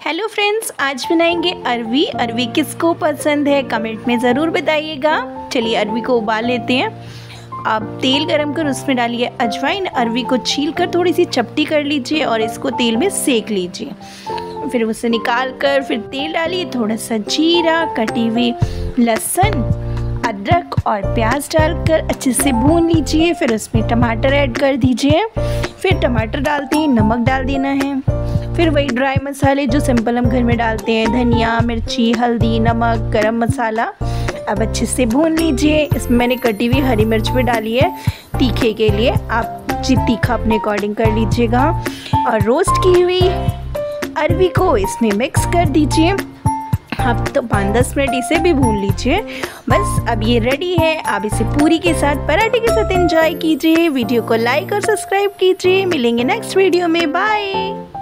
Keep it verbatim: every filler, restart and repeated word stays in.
Hello friends, आज बनाएंगे अरवी। अरवी किसको पसंद है कमेंट में ज़रूर बताइएगा। चलिए अरवी को उबाल लेते हैं। आप तेल गरम कर उसमें डालिए अजवाइन। अरवी को छील कर थोड़ी सी चपटी कर लीजिए और इसको तेल में सेक लीजिए। फिर उसे निकाल कर फिर तेल डालिए, थोड़ा सा जीरा, कटी हुई लहसुन, अदरक और प्याज डालकर अच्छे से भून लीजिए। फिर उसमें टमाटर ऐड कर दीजिए। फिर टमाटर डालते ही नमक डाल देना है। फिर वही ड्राई मसाले जो सिंपल हम घर में डालते हैं, धनिया, मिर्ची, हल्दी, नमक, गरम मसाला। अब अच्छे से भून लीजिए। इसमें मैंने कटी हुई हरी मिर्च भी डाली है तीखे के लिए, आप जी तीखा अपने अकॉर्डिंग कर लीजिएगा। और रोस्ट की हुई अरवी को इसमें मिक्स कर दीजिए। अब तो पाँच दस मिनट इसे भी भून लीजिए। बस अब ये रेडी है। आप इसे पूरी के साथ, पराठे के साथ एंजॉय कीजिए। वीडियो को लाइक और सब्सक्राइब कीजिए। मिलेंगे नेक्स्ट वीडियो में। बाय।